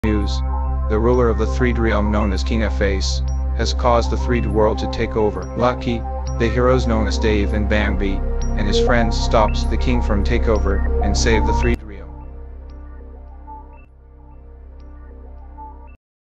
news. The ruler of the 3D realm known as King Face has caused the 3D world to take over. Lucky, the heroes known as Dave and Bambi and his friends stops the king from takeover and save the 3D